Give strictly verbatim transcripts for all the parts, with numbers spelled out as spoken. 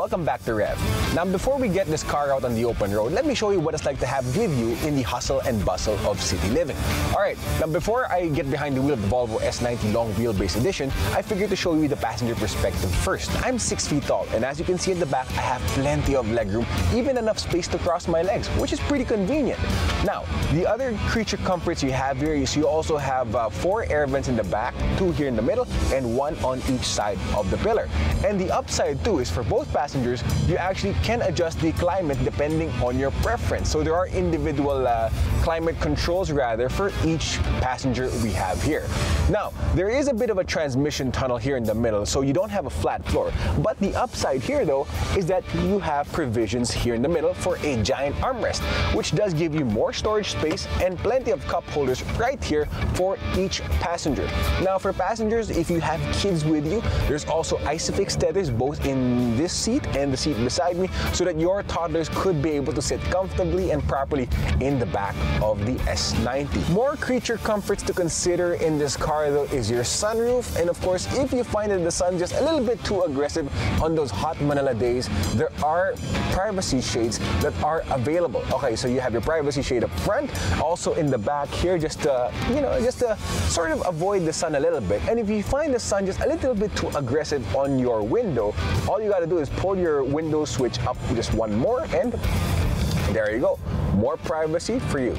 welcome back to Rev. Now before we get this car out on the open road, let me show you what it's like to have with you in the hustle and bustle of city living. Alright, now before I get behind the wheel of the Volvo S ninety long wheelbase edition, I figured to show you the passenger perspective first. I'm six feet tall, and as you can see in the back, I have plenty of legroom, even enough space to cross my legs, which is pretty convenient. Now, the other creature comforts you have here is you also have uh, four air vents in the back, two here in the middle, and one on each side of the pillar. And the upside too is for both passengers, you actually can adjust the climate depending on your preference. So there are individual uh, climate controls rather for each passenger we have here. Now, there is a bit of a transmission tunnel here in the middle, so you don't have a flat floor. But the upside here though is that you have provisions here in the middle for a giant armrest, which does give you more storage space and plenty of cup holders right here for each passenger. Now for passengers, if you have kids with you, there's also ISOFIX tethers both in this seat and the seat beside me, so that your toddlers could be able to sit comfortably and properly in the back of the S ninety. More creature comforts to consider in this car though is your sunroof, and of course if you find that the sun just a little bit too aggressive on those hot Manila days, there are privacy shades that are available. Okay, so you have your privacy shade up front, also in the back here, just to, you know, just to sort of avoid the sun a little bit. And if you find the sun just a little bit too aggressive on your window, all you gotta do is pull your window switch up just one more, and there you go, more privacy for you.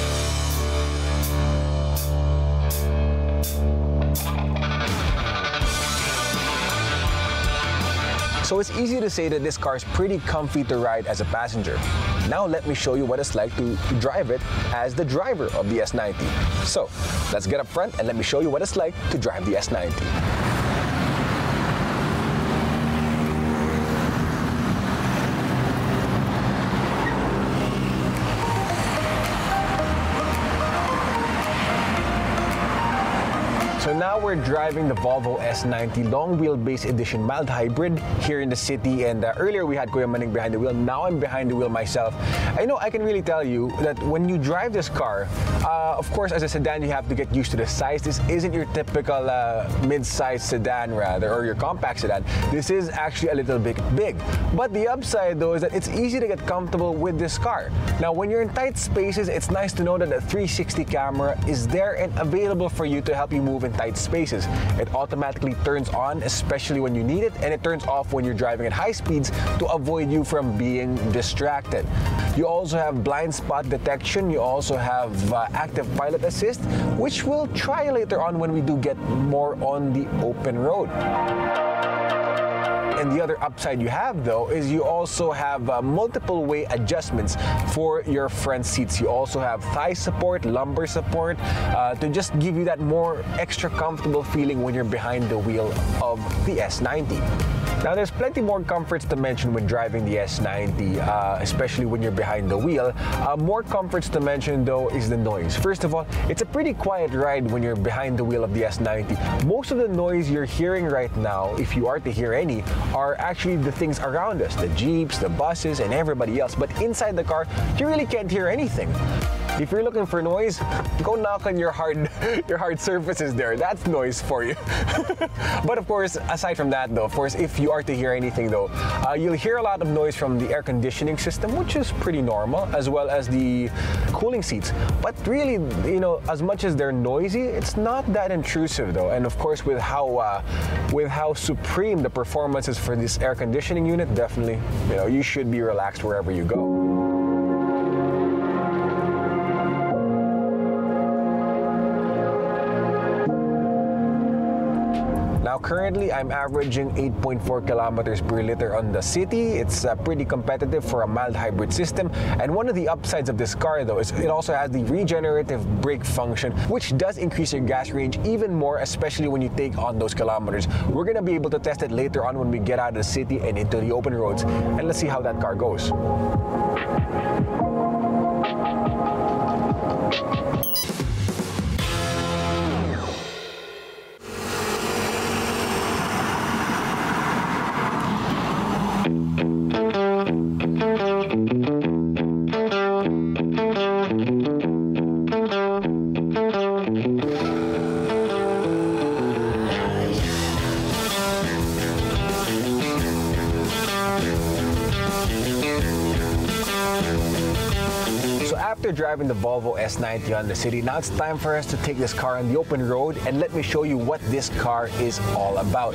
So it's easy to say that this car is pretty comfy to ride as a passenger. Now let me show you what it's like to drive it as the driver of the S ninety. So let's get up front and let me show you what it's like to drive the S ninety. So now we're driving the Volvo S ninety long wheelbase edition mild hybrid here in the city, and uh, earlier we had Kuya Maning behind the wheel. Now I'm behind the wheel myself. I know I can really tell you that when you drive this car, uh, of course as a sedan you have to get used to the size. This isn't your typical uh, mid-size sedan rather, or your compact sedan. This is actually a little bit big. But the upside though is that it's easy to get comfortable with this car. Now when you're in tight spaces, it's nice to know that the three sixty camera is there and available for you to help you move in tight spaces. It automatically turns on, especially when you need it, and it turns off when you're driving at high speeds to avoid you from being distracted. You also have blind spot detection. You also have uh, active pilot assist, which we'll try later on when we do get more on the open road. And the other upside you have though is you also have uh, multiple way adjustments for your front seats. You also have thigh support, lumbar support, uh, to just give you that more extra comfortable feeling when you're behind the wheel of the S ninety. Now there's plenty more comforts to mention when driving the S ninety, uh, especially when you're behind the wheel. Uh, more comforts to mention though is the noise. First of all, it's a pretty quiet ride when you're behind the wheel of the S ninety. Most of the noise you're hearing right now, if you are to hear any, are actually the things around us, the jeeps, the buses, and everybody else. But inside the car, you really can't hear anything. If you're looking for noise, go knock on your hard, your hard surfaces there. That's noise for you. But of course, aside from that though, of course, if you are to hear anything though, uh, you'll hear a lot of noise from the air conditioning system, which is pretty normal, as well as the cooling seats. But really, you know, as much as they're noisy, it's not that intrusive though. And of course, with how, uh, with how supreme the performance is for this air conditioning unit, definitely, you know, you should be relaxed wherever you go. Now currently, I'm averaging eight point four kilometers per liter on the city. It's uh, pretty competitive for a mild hybrid system. And one of the upsides of this car though is it also has the regenerative brake function, which does increase your gas range even more, especially when you take on those kilometers. We're gonna be able to test it later on when we get out of the city and into the open roads. And let's see how that car goes. after driving the Volvo S ninety on the city, now it's time for us to take this car on the open road and let me show you what this car is all about.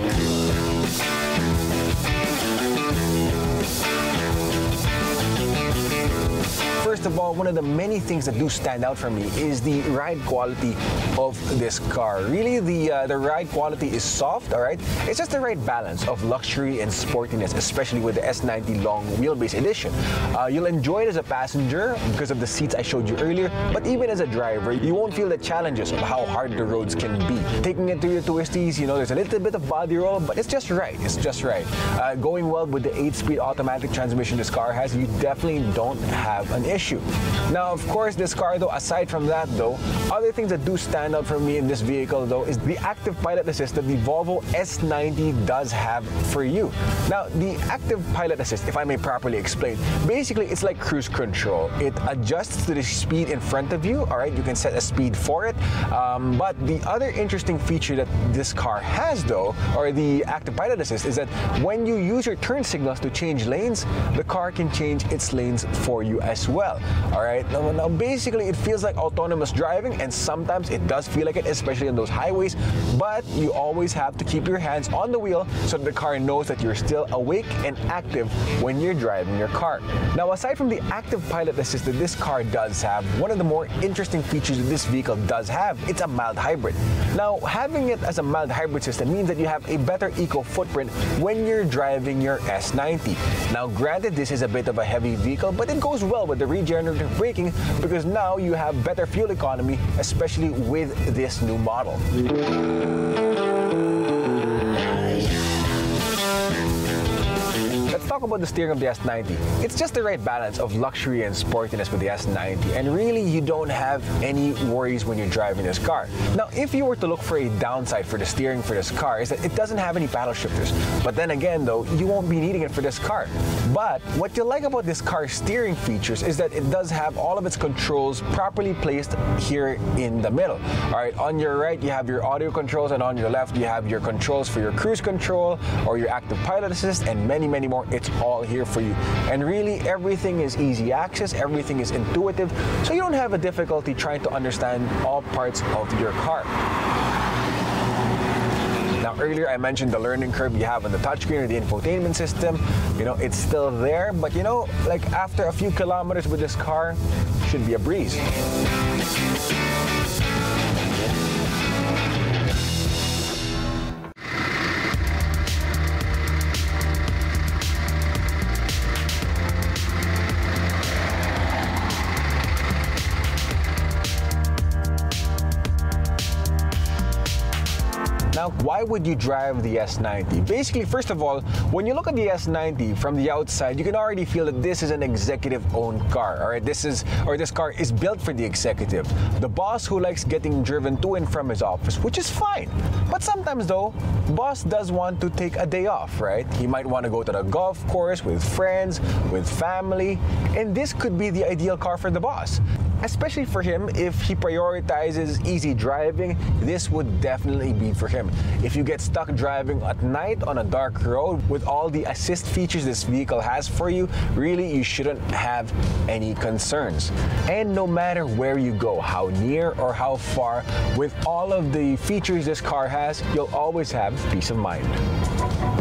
First of all, one of the many things that do stand out for me is the ride quality of this car. Really, the uh, the ride quality is soft, all right? It's just the right balance of luxury and sportiness, especially with the S ninety long wheelbase edition. Uh, you'll enjoy it as a passenger because of the seats I showed you earlier, but even as a driver, you won't feel the challenges of how hard the roads can be. Taking it to your twisties, you know, there's a little bit of body roll, but it's just right. It's just right. Uh, going well with the eight-speed automatic transmission this car has, you definitely don't have an issue. Now, of course, this car though, aside from that though, other things that do stand out for me in this vehicle though is the active pilot assist that the Volvo S ninety does have for you. Now, the active pilot assist, if I may properly explain, basically it's like cruise control. It adjusts to the speed in front of you, all right? You can set a speed for it. Um, but the other interesting feature that this car has though, or the active pilot assist, is that when you use your turn signals to change lanes, the car can change its lanes for you as well. All right, now, now basically it feels like autonomous driving, and sometimes it does feel like it, especially on those highways, but you always have to keep your hands on the wheel so that the car knows that you're still awake and active when you're driving your car. Now, aside from the active pilot assist that this car does have, one of the more interesting features that this vehicle does have, it's a mild hybrid. Now, having it as a mild hybrid system means that you have a better eco footprint when you're driving your S ninety. Now, granted, this is a bit of a heavy vehicle, but it goes well with the regenerative braking because now you have better fuel economy, especially with this new model. Let's talk about the steering of the S ninety. It's just the right balance of luxury and sportiness with the S ninety, and really you don't have any worries when you're driving this car. Now, if you were to look for a downside for the steering for this car, is that it doesn't have any paddle shifters. But then again though, you won't be needing it for this car. But what you like about this car's steering features is that it does have all of its controls properly placed here in the middle. All right, on your right you have your audio controls, and on your left you have your controls for your cruise control or your active pilot assist, and many many more. It's all here for you, and really everything is easy access, everything is intuitive, so you don't have a difficulty trying to understand all parts of your car. Now, earlier I mentioned the learning curve you have on the touchscreen or the infotainment system. You know, it's still there, but you know, like after a few kilometers with this car, should be a breeze. Now, why would you drive the S ninety? Basically, first of all, when you look at the S ninety from the outside, you can already feel that this is an executive-owned car. All right, this is or this car is built for the executive, the boss who likes getting driven to and from his office, which is fine. But sometimes, though, boss does want to take a day off, right? He might want to go to the golf course with friends, with family, and this could be the ideal car for the boss. Especially for him, if he prioritizes easy driving, this would definitely be for him. If you get stuck driving at night on a dark road with all the assist features this vehicle has for you, really you shouldn't have any concerns. And no matter where you go, how near or how far, with all of the features this car has, you'll always have peace of mind.